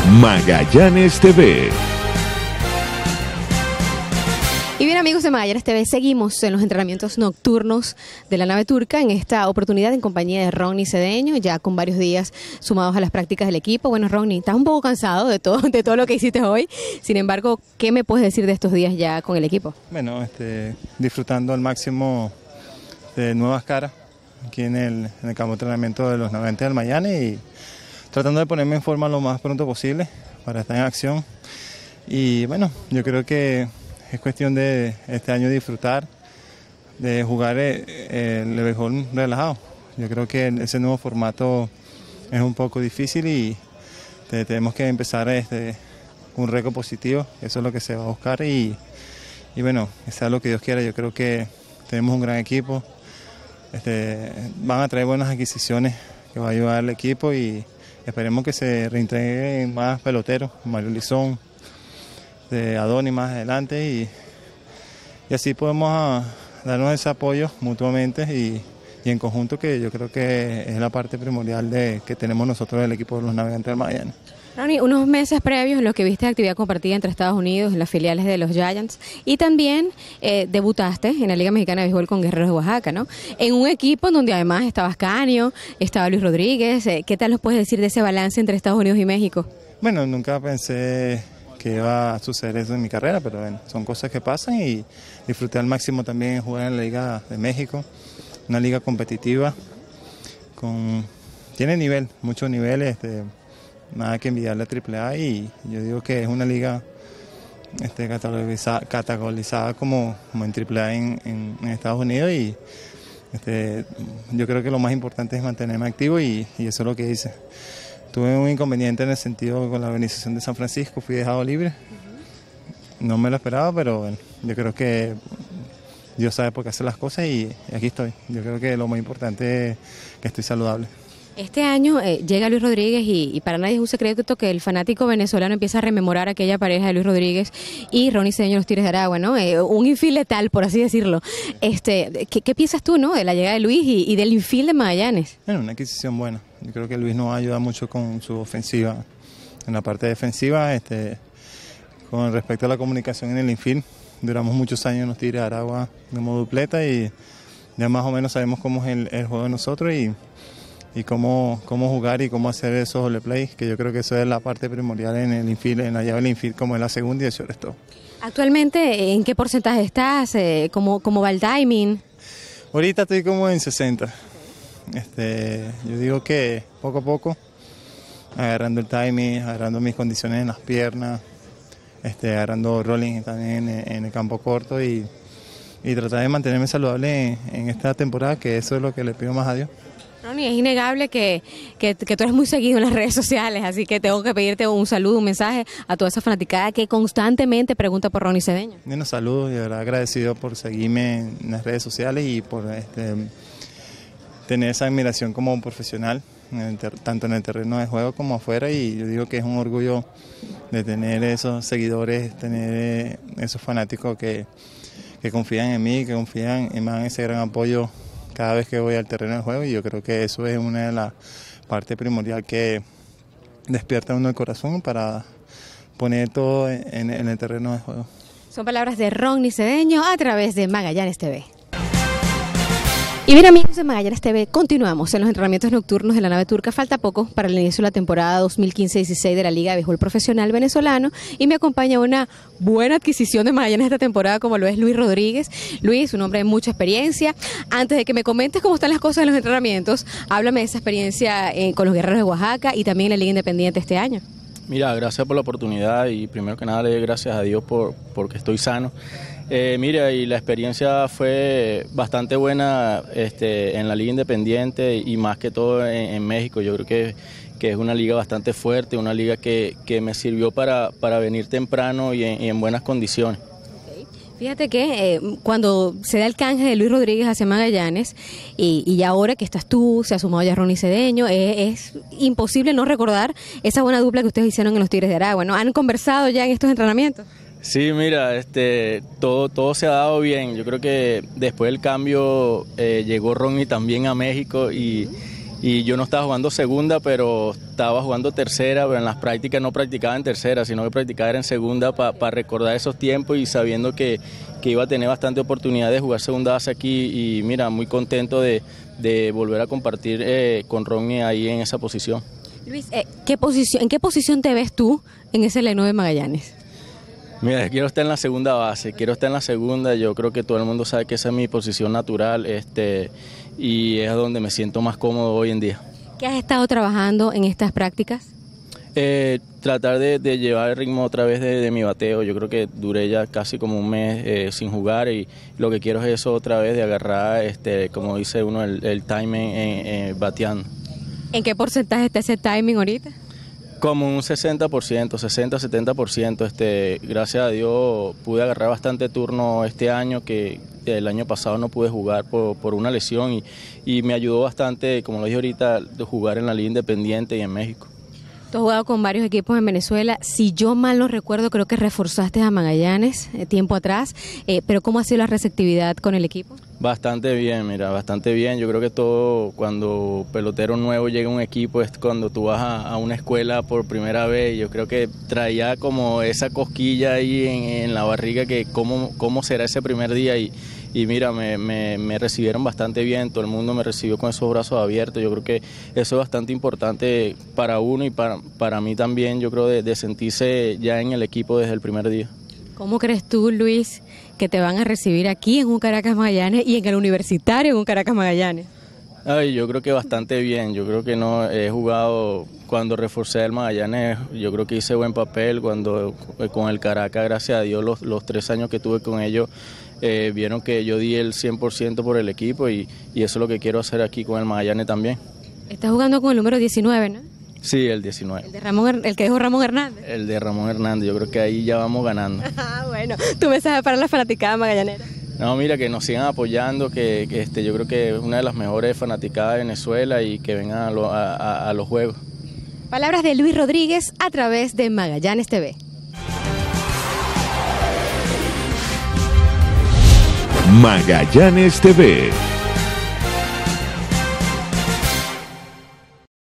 Magallanes TV. Y bien, amigos de Magallanes TV, seguimos en los entrenamientos nocturnos de la nave turca, en esta oportunidad en compañía de Ronnie Cedeño, ya con varios días sumados a las prácticas del equipo. Bueno, Ronnie, estás un poco cansado de todo lo que hiciste hoy. Sin embargo, ¿qué me puedes decir de estos días ya con el equipo? Bueno, disfrutando al máximo de nuevas caras aquí en el campo de entrenamiento de los Navegantes del Magallanes y tratando de ponerme en forma lo más pronto posible para estar en acción. Y bueno, yo creo que es cuestión de este año disfrutar, de jugar el béisbol relajado. Yo creo que ese nuevo formato es un poco difícil y tenemos que empezar un récord positivo. Eso es lo que se va a buscar y bueno, que sea lo que Dios quiera. Yo creo que tenemos un gran equipo. Van a traer buenas adquisiciones que va a ayudar al equipo y esperemos que se reintegren más peloteros, Mario Lizón, de Adonis más adelante y así podemos darnos ese apoyo mutuamente y en conjunto, que yo creo que es la parte primordial que tenemos nosotros del equipo de los Navegantes del Magallanes. Ronnie, unos meses previos en los que viste actividad compartida entre Estados Unidos, en las filiales de los Giants, y también debutaste en la Liga Mexicana de Béisbol con Guerreros de Oaxaca, ¿no? En un equipo en donde además estaba Canio, estaba Luis Rodríguez. ¿Qué tal nos puedes decir de ese balance entre Estados Unidos y México? Bueno, nunca pensé que iba a suceder eso en mi carrera, pero bueno, son cosas que pasan y disfruté al máximo también jugar en la Liga de México, una liga competitiva, tiene nivel, muchos niveles, nada que envidiarle a AAA y yo digo que es una liga categorizada como en AAA en Estados Unidos y yo creo que lo más importante es mantenerme activo y eso es lo que hice. Tuve un inconveniente en el sentido con la organización de San Francisco, fui dejado libre. No me lo esperaba, pero bueno, yo creo que Dios sabe por qué hace las cosas y aquí estoy. Yo creo que lo más importante es que estoy saludable. Este año llega Luis Rodríguez y para nadie es un secreto que el fanático venezolano empieza a rememorar aquella pareja de Luis Rodríguez y Ronnie Cedeño, los Tigres de Aragua, ¿no? Un infield letal, por así decirlo. ¿Qué piensas tú, no, de la llegada de Luis y del infield de Magallanes? Bueno, una adquisición buena. Yo creo que Luis nos va a ayudar mucho con su ofensiva, en la parte defensiva, con respecto a la comunicación en el infield. Duramos muchos años en los Tigres de Aragua como dupleta y ya más o menos sabemos cómo es el juego de nosotros y cómo jugar y cómo hacer esos doble plays, que yo creo que eso es la parte primordial en el infield, en la llave del infield, como en la segunda y eso es todo. Actualmente, ¿en qué porcentaje estás? ¿Cómo va el timing? Ahorita estoy como en 60. Yo digo que poco a poco, agarrando el timing, agarrando mis condiciones en las piernas, agarrando rolling también en el campo corto y tratar de mantenerme saludable en esta temporada, que eso es lo que le pido más a Dios. Ronnie, es innegable que tú eres muy seguido en las redes sociales, así que tengo que pedirte un saludo, un mensaje a toda esa fanaticada que constantemente pregunta por Ronnie Cedeño. Bueno, saludos y de verdad agradecido por seguirme en las redes sociales y por tener esa admiración como profesional, tanto en el terreno de juego como afuera, y yo digo que es un orgullo de tener esos seguidores, tener esos fanáticos que confían en mí, que confían y me dan ese gran apoyo cada vez que voy al terreno de juego, y yo creo que eso es una de las partes primordiales que despierta uno el corazón para poner todo en el terreno de juego. Son palabras de Ronnie Cedeño a través de Magallanes TV. Y bien, amigos de Magallanes TV, continuamos en los entrenamientos nocturnos de la nave turca. Falta poco para el inicio de la temporada 2015-16 de la Liga de Béisbol Profesional Venezolano y me acompaña una buena adquisición de Magallanes esta temporada, como lo es Luis Rodríguez. Luis, un hombre de mucha experiencia. Antes de que me comentes cómo están las cosas en los entrenamientos, háblame de esa experiencia con los Guerreros de Oaxaca y también en la Liga Independiente este año. Mira, gracias por la oportunidad y primero que nada le doy gracias a Dios porque estoy sano. Mira, y la experiencia fue bastante buena en la Liga Independiente y más que todo en México. Yo creo que es una liga bastante fuerte, una liga que me sirvió para venir temprano y en buenas condiciones. Fíjate que cuando se da el canje de Luis Rodríguez hacia Magallanes y ahora que estás tú, se ha sumado ya Ronnie Cedeño, es imposible no recordar esa buena dupla que ustedes hicieron en los Tigres de Aragua, ¿no? ¿Han conversado ya en estos entrenamientos? Sí, mira, todo se ha dado bien. Yo creo que después del cambio llegó Ronnie también a México y y yo no estaba jugando segunda, pero estaba jugando tercera, pero en las prácticas no practicaba en tercera, sino que practicaba en segunda para recordar esos tiempos y sabiendo que iba a tener bastante oportunidad de jugar segunda base aquí y mira, muy contento de volver a compartir con Ronnie ahí en esa posición. Luis, ¿en qué posición te ves tú en ese Lenovo de Magallanes? Mira, quiero estar en la segunda base, quiero estar en la segunda, yo creo que todo el mundo sabe que esa es mi posición natural y es donde me siento más cómodo hoy en día. ¿Qué has estado trabajando en estas prácticas? Tratar de llevar el ritmo otra vez de mi bateo. Yo creo que duré ya casi como un mes sin jugar y lo que quiero es eso otra vez, de agarrar, como dice uno, el timing bateando. ¿En qué porcentaje está ese timing ahorita? Como un 60%, 60-70%. Gracias a Dios pude agarrar bastante turno este año, que el año pasado no pude jugar por una lesión y me ayudó bastante, como lo dije ahorita, de jugar en la Liga Independiente y en México. Tú has jugado con varios equipos en Venezuela. Si yo mal no recuerdo, creo que reforzaste a Magallanes tiempo atrás. Pero ¿cómo ha sido la receptividad con el equipo? Bastante bien, mira, bastante bien. Yo creo que todo, cuando pelotero nuevo llega a un equipo, es cuando tú vas a una escuela por primera vez. Yo creo que traía como esa cosquilla ahí en la barriga, que cómo será ese primer día. Y mira, me recibieron bastante bien, todo el mundo me recibió con esos brazos abiertos. Yo creo que eso es bastante importante para uno y para mí también, yo creo, de sentirse ya en el equipo desde el primer día. ¿Cómo crees tú, Luis, que te van a recibir aquí en un Caracas Magallanes y en el Universitario en un Caracas Magallanes? Ay, yo creo que bastante bien. Yo creo que no he jugado cuando reforcé el Magallanes. Yo creo que hice buen papel cuando con el Caracas, gracias a Dios, los 3 años que tuve con ellos, vieron que yo di el 100% por el equipo y eso es lo que quiero hacer aquí con el Magallanes también. Estás jugando con el número 19, ¿no? Sí, el 19. El que dijo Ramón Hernández. El de Ramón Hernández. Yo creo que ahí ya vamos ganando. Bueno, tu mensaje para la fanaticada magallanera. No, mira, que nos sigan apoyando, que yo creo que es una de las mejores fanaticadas de Venezuela y que vengan a los juegos. Palabras de Luis Rodríguez a través de Magallanes TV. Magallanes TV.